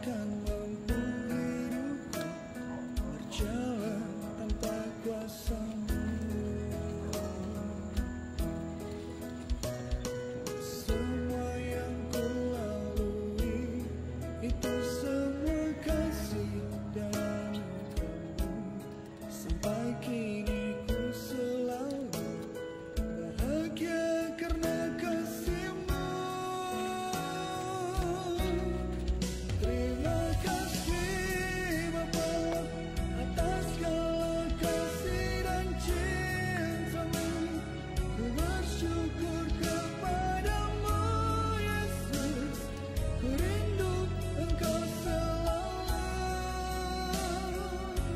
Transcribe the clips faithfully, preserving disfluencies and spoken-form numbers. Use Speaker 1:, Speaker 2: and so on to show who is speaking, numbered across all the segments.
Speaker 1: takkan mampu hidupku berjalan tanpa kuasa-Mu. Semua yang ku lalui itu semua kasih dan Kamu. Sampai kini ku selalu bahagia karena kasih-Mu. Terima kasih Bapa atas segala kasih dan cinta-Mu. Ku bersyukur kepadamu Yesus, ku rindu Engkau selalu.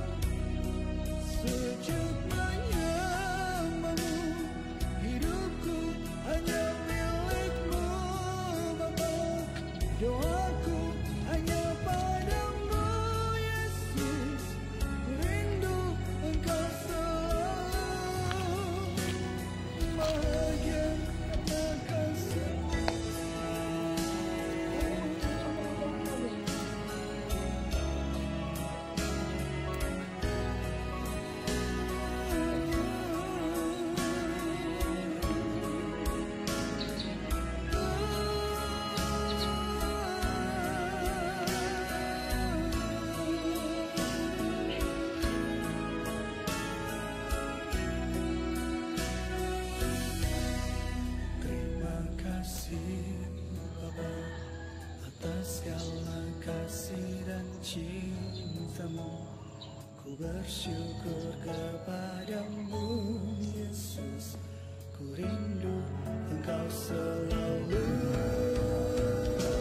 Speaker 1: Sujud menyembah-Mu, hidupku hanya milik-Mu Bapa. Doaku hanya padamu Yesus, ku rindu Engkau selalu. Bahagia karena kasih-Mu. Terima kasih Bapa atas segala kasih dan cinta-Mu. Ku bersyukur kepadamu Yesus, ku rindu Engkau selalu.